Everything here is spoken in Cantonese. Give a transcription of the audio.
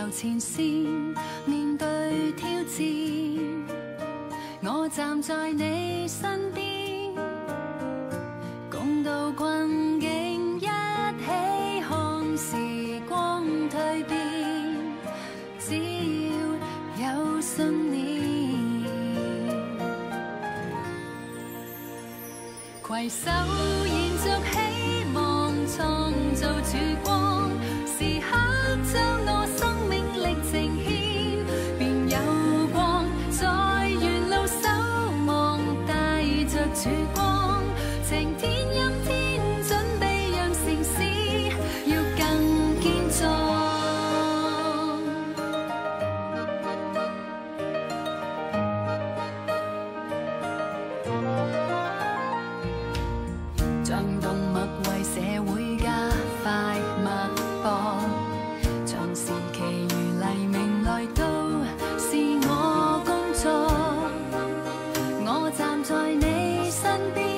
由前线面对挑战，我站在你身边，共度困境，一起看时光蜕变。只要有信念，携手延续希望，创造曙光。时刻将我生命历程牵，便有光在沿路守望，带着曙光。晴天阴天，准备让城市要更坚壮。像动物为社会加快脉搏，长时期如黎明来到，是我工作。我站在你身边。